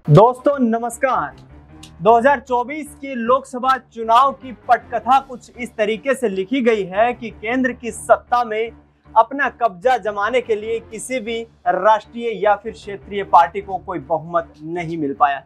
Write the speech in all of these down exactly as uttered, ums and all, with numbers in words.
दोस्तों नमस्कार। दो हज़ार चौबीस की लोकसभा चुनाव की पटकथा कुछ इस तरीके से लिखी गई है कि केंद्र की सत्ता में अपना कब्जा जमाने के लिए किसी भी राष्ट्रीय या फिर क्षेत्रीय पार्टी को कोई बहुमत नहीं मिल पाया।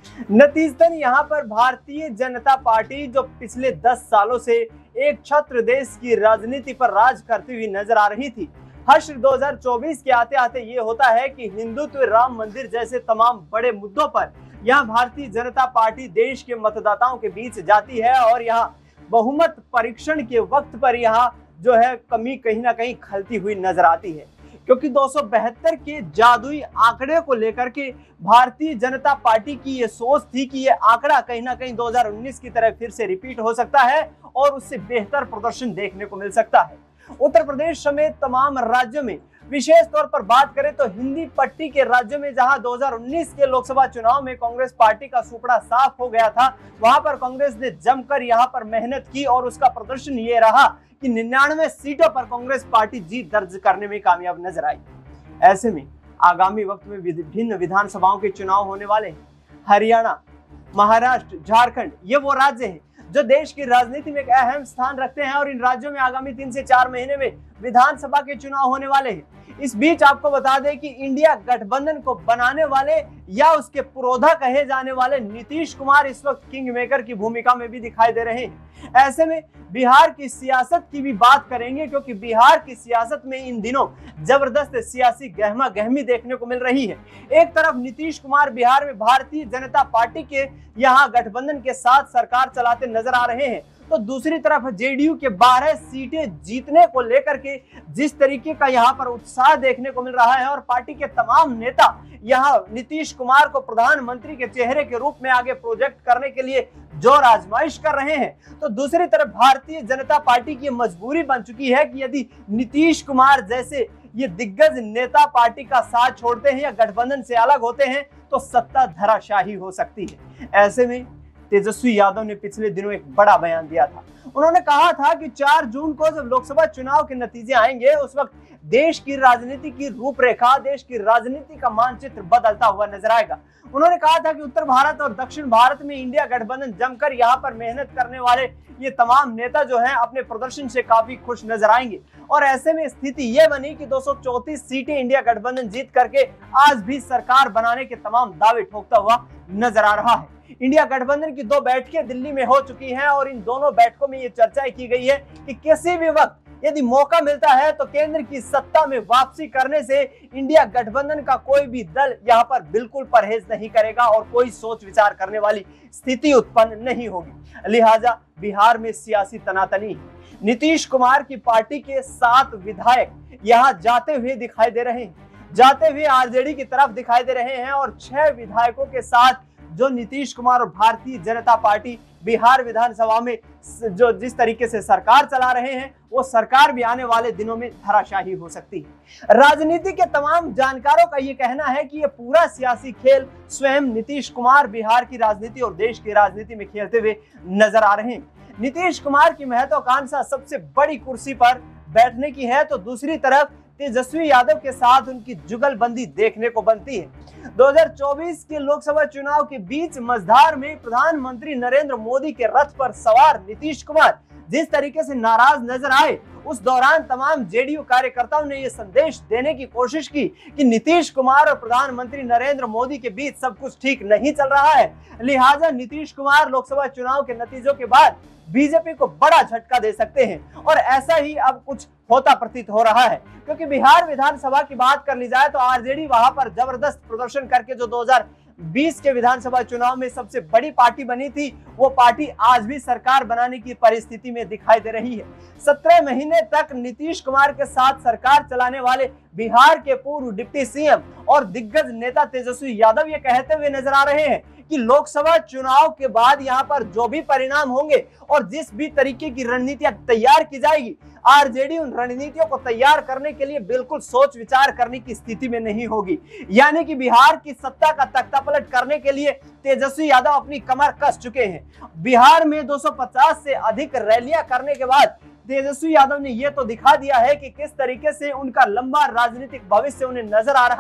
नतीजतन यहाँ पर भारतीय जनता पार्टी जो पिछले दस सालों से एक छत्र देश की राजनीति पर राज करती हुई नजर आ रही थी, हश्र दो हज़ार चौबीस के आते आते ये होता है कि हिंदुत्व, राम मंदिर जैसे तमाम बड़े मुद्दों पर यहाँ भारतीय जनता पार्टी देश के मतदाताओं के बीच जाती है और यहाँ बहुमत परीक्षण के वक्त पर यहाँ जो है कमी कहीं ना कहीं खलती हुई नजर आती है, क्योंकि दो सौ बहत्तर के जादुई आंकड़े को लेकर के भारतीय जनता पार्टी की ये सोच थी कि ये आंकड़ा कहीं ना कहीं दो हज़ार उन्नीस की तरह फिर से रिपीट हो सकता है और उससे बेहतर प्रदर्शन देखने को मिल सकता है। उत्तर प्रदेश समेत तमाम राज्यों में, विशेष तौर पर बात करें तो हिंदी पट्टी के राज्यों में जहां दो हज़ार उन्नीस के लोकसभा चुनाव में कांग्रेस पार्टी का सुपड़ा साफ हो गया था, वहां पर कांग्रेस ने जमकर यहां पर मेहनत की और उसका प्रदर्शन ये रहा कि निन्यानवे सीटों पर कांग्रेस पार्टी जीत दर्ज करने में कामयाब नजर आई। ऐसे में आगामी वक्त में विभिन्न विधानसभाओं के चुनाव होने वाले हैं। हरियाणा, महाराष्ट्र, झारखंड ये वो राज्य हैं जो देश की राजनीति में एक अहम स्थान रखते हैं और इन राज्यों में आगामी तीन से चार महीने में विधानसभा के चुनाव होने वाले हैं। इस बीच आपको बता दें कि इंडिया गठबंधन को बनाने वाले या उसके पुरोधा कहे जाने वाले नीतीश कुमार इस वक्त किंग मेकर की भूमिका में भी दिखाई दे रहे हैं। ऐसे में बिहार की सियासत की भी बात करेंगे, क्योंकि बिहार की सियासत में इन दिनों जबरदस्त सियासी गहमा गहमी देखने को मिल रही है। एक तरफ नीतीश कुमार बिहार में भारतीय जनता पार्टी के यहाँ गठबंधन के साथ सरकार चलाते नजर आ रहे हैं, तो दूसरी तरफ जेडीयू के बारह सीटें जीतने को लेकर के जिस तरीके का यहाँ पर उत्साह देखने को मिल रहा है और पार्टी के तमाम नेता यहाँ नीतीश कुमार को प्रधानमंत्री के चेहरे के रूप में आगे प्रोजेक्ट करने के लिए जोर आजमाइश कर रहे हैं, तो दूसरी तरफ भारतीय जनता पार्टी की मजबूरी बन चुकी है कि यदि नीतीश कुमार जैसे ये दिग्गज नेता पार्टी का साथ छोड़ते हैं या गठबंधन से अलग होते हैं तो सत्ता धराशाही हो सकती है। ऐसे में तेजस्वी यादव ने पिछले दिनों एक बड़ा बयान दिया था। उन्होंने कहा था कि चार जून को जब लोकसभा चुनाव के नतीजे आएंगे उस वक्त देश की राजनीति की रूपरेखा, देश की राजनीति का मानचित्र बदलता हुआ नजर आएगा। उन्होंने कहा था कि उत्तर भारत और दक्षिण भारत में इंडिया गठबंधन जमकर यहाँ पर मेहनत करने वाले ये तमाम नेता जो हैं अपने प्रदर्शन से काफी खुश नजर आएंगे और ऐसे में स्थिति ये बनी कि दो सौ चौंतीस सीटें इंडिया गठबंधन जीत करके आज भी सरकार बनाने के तमाम दावे ठोकता हुआ नजर आ रहा है। इंडिया गठबंधन की दो बैठकें दिल्ली में हो चुकी हैं और इन दोनों बैठकों में ये चर्चा की गई है कि किसी भी वक्त यदि मौका मिलता है तो केंद्र की सत्ता में वापसी करने से इंडिया गठबंधन का कोई भी दल यहाँ पर बिल्कुल परहेज नहीं करेगा और कोई सोच विचार करने वाली स्थिति उत्पन्न नहीं होगी। लिहाजा बिहार में सियासी तनातनी है। नीतीश कुमार की पार्टी के सात विधायक यहाँ जाते हुए दिखाई दे रहे हैं, जाते हुए आरजेडी की तरफ दिखाई दे रहे हैं और छह विधायकों के साथ जो नीतीश कुमार और भारतीय जनता पार्टी बिहार विधानसभा में जो जिस तरीके से सरकार चला रहे हैं वो सरकार भी आने वाले दिनों में धराशाही हो सकती है। राजनीति के तमाम जानकारों का ये कहना है कि ये पूरा सियासी खेल स्वयं नीतीश कुमार बिहार की राजनीति और देश की राजनीति में खेलते हुए नजर आ रहे हैं। नीतीश कुमार की महत्वाकांक्षा सबसे बड़ी कुर्सी पर बैठने की है, तो दूसरी तरफ तेजस्वी यादव के साथ उनकी जुगलबंदी देखने को बनती है। दो हज़ार चौबीस के लोकसभा चुनाव के बीच मझधार में प्रधानमंत्री नरेंद्र मोदी के रथ पर सवार नीतीश कुमार जिस तरीके से नाराज नजर आए, उस दौरान तमाम जेडीयू कार्यकर्ताओं ने यह संदेश देने की कोशिश की कि नीतीश कुमार और प्रधानमंत्री नरेंद्र मोदी के बीच सब कुछ ठीक नहीं चल रहा है। लिहाजा नीतीश कुमार लोकसभा चुनाव के नतीजों के बाद बीजेपी को बड़ा झटका दे सकते हैं और ऐसा ही अब कुछ होता प्रतीत हो रहा है, क्योंकि बिहार विधानसभा की बात कर ली जाए तो आरजेडी वहां पर जबरदस्त प्रदर्शन करके जो दो हज़ार बीस के विधानसभा चुनाव में सबसे बड़ी पार्टी बनी थी, वो पार्टी आज भी सरकार बनाने की परिस्थिति में दिखाई दे रही है। सत्रह महीने तक नीतीश कुमार के साथ सरकार चलाने वाले बिहार के पूर्व डिप्टी सीएम और दिग्गज नेता तेजस्वी यादव ये कहते हुए नजर आ रहे हैं कि लोकसभा चुनाव के बाद यहाँ पर जो भी परिणाम होंगे और जिस भी तरीके की रणनीतियां तैयार की जाएगी, आरजेडी उन रणनीतियों को तैयार करने के लिए बिल्कुल सोच विचार करने की स्थिति में नहीं होगी। यानी कि बिहार की सत्ता का तख्तापलट करने के लिए तेजस्वी यादव अपनी कमर कस चुके हैं। बिहार में दो सौ पचास से अधिक रैलियां करने के बाद तेजस्वी यादव ने यह तो दिखा दिया है कि किस तरीके से उनका लंबा राजनीतिक भविष्य उन्हें नजर आ रहा है।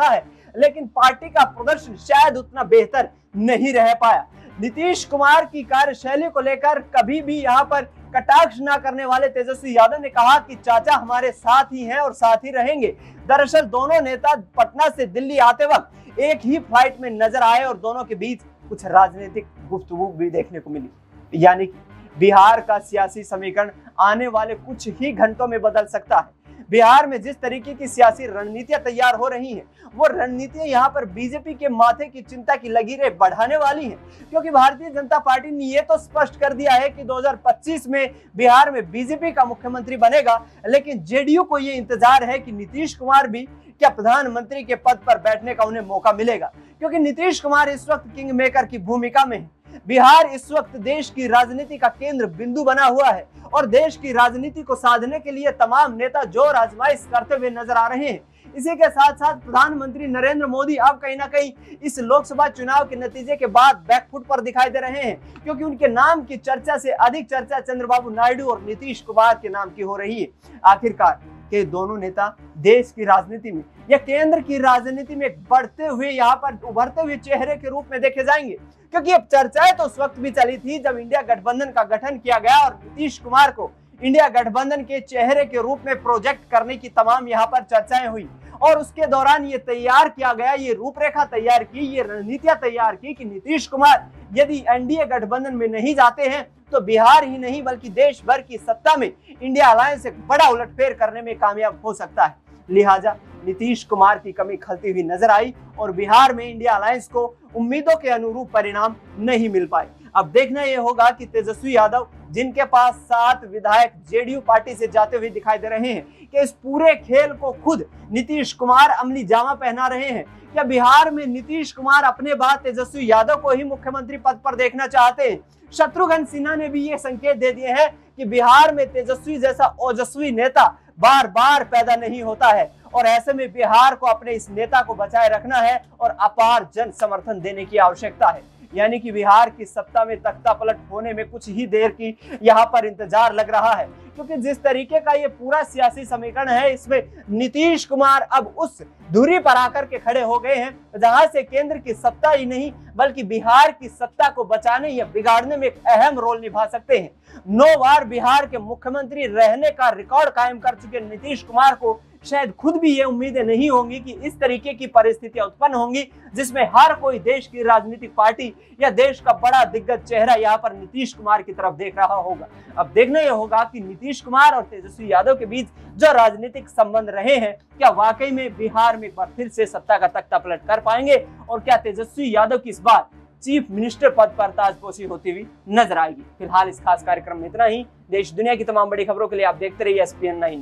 लेकिन पार्टी का प्रदर्शन शायद उतना बेहतर नहीं रह पाया। नीतीश कुमार की कार्यशैली को लेकर कभी भी यहाँ पर कटाक्ष न करने वाले तेजस्वी यादव ने कहा कि चाचा हमारे साथ ही हैं और साथ ही रहेंगे। दरअसल दोनों नेता पटना से दिल्ली आते वक्त एक ही फ्लाइट में नजर आए और दोनों के बीच कुछ राजनीतिक गुफ्तगू भी देखने को मिली। यानी कि बिहार का सियासी समीकरण आने वाले कुछ ही घंटों में बदल सकता है। बिहार में जिस तरीके की सियासी रणनीतियां तैयार हो रही हैं, वो रणनीतियां यहाँ पर बीजेपी के माथे की चिंता की लकीरें बढ़ाने वाली हैं, क्योंकि भारतीय जनता पार्टी ने ये तो स्पष्ट कर दिया है कि दो हज़ार पच्चीस में बिहार में बीजेपी का मुख्यमंत्री बनेगा, लेकिन जेडीयू को ये इंतजार है कि नीतीश कुमार भी क्या प्रधानमंत्री के पद पर बैठने का उन्हें मौका मिलेगा, क्योंकि नीतीश कुमार इस वक्त किंग मेकर की भूमिका में है। बिहार इस वक्त देश की राजनीति का केंद्र बिंदु बना हुआ है और देश की राजनीति को साधने के लिए तमाम नेता जोर आजमाइश करते हुए नजर आ रहे हैं। इसी के साथ साथ प्रधानमंत्री नरेंद्र मोदी अब कहीं ना कहीं इस लोकसभा चुनाव के नतीजे के बाद बैकफुट पर दिखाई दे रहे हैं, क्योंकि उनके नाम की चर्चा से अधिक चर्चा चंद्रबाबू नायडू और नीतीश कुमार के नाम की हो रही है। आखिरकार के दोनों नेता देश की राजनीति में या केंद्र की राजनीति में बढ़ते हुए यहाँ पर उभरते हुए चेहरे के रूप में देखे जाएंगे, क्योंकि अब चर्चाएं तो उस वक्त भी चली थी जब इंडिया गठबंधन का गठन किया गया और नीतीश कुमार को इंडिया गठबंधन के चेहरे के रूप में प्रोजेक्ट करने की तमाम यहाँ पर चर्चाएं हुई और उसके दौरान ये तैयार किया गया, ये रूपरेखा तैयार की, ये रणनीतियां तैयार की कि नीतीश कुमार यदि एनडीए गठबंधन में नहीं जाते हैं तो बिहार ही नहीं बल्कि देश भर की सत्ता में इंडिया अलायंस एक बड़ा उलटफेर करने में कामयाब हो सकता है। लिहाजा नीतीश कुमार की कमी खलती हुई नजर आई और बिहार में इंडिया अलायंस को उम्मीदों के अनुरूप परिणाम नहीं मिल पाए। अब देखना यह होगा कि तेजस्वी यादव, जिनके पास सात विधायक जेडीयू पार्टी से जाते हुए दिखाई दे रहे हैं, कि इस पूरे खेल को खुद नीतीश कुमार अमली जामा पहना रहे हैं या बिहार में नीतीश कुमार अपने बाद तेजस्वी यादव को ही मुख्यमंत्री पद पर देखना चाहते हैं। शत्रुघ्न सिन्हा ने भी ये संकेत दे दिए हैं कि बिहार में तेजस्वी जैसा ओजस्वी नेता बार बार पैदा नहीं होता है और ऐसे में बिहार को अपने इस नेता को बचाए रखना है और अपार जन समर्थन देने की आवश्यकता है। यानी कि बिहार की सत्ता में तख्ता पलट होने में कुछ ही देर की यहाँ पर इंतजार लग रहा है, क्योंकि जिस तरीके का ये पूरा सियासी समीकरण है, इसमें नीतीश कुमार अब उस दूरी पर आकर के खड़े हो गए हैं जहां से केंद्र की सत्ता ही नहीं बल्कि बिहार की सत्ता को बचाने या बिगाड़ने में एक अहम रोल निभा सकते हैं। नौ बार बिहार के मुख्यमंत्री रहने का रिकॉर्ड कायम कर चुके नीतीश कुमार को शायद खुद भी ये उम्मीदें नहीं होंगी कि इस तरीके की परिस्थितियां उत्पन्न होंगी जिसमें हर कोई देश की राजनीतिक पार्टी या देश का बड़ा दिग्गज चेहरा यहाँ पर नीतीश कुमार की तरफ देख रहा होगा। अब देखना यह होगा कि नीतीश कुमार और तेजस्वी यादव के बीच जो राजनीतिक संबंध रहे हैं, क्या वाकई में बिहार में एक बार फिर से सत्ता का तख्ता पलट कर पाएंगे और क्या तेजस्वी यादव की इस बार चीफ मिनिस्टर पद पर ताजपोशी होती हुई नजर आएगी। फिलहाल इस खास कार्यक्रम में इतना ही। देश दुनिया की तमाम बड़ी खबरों के लिए आप देखते रहिए एस पी एन नाइन।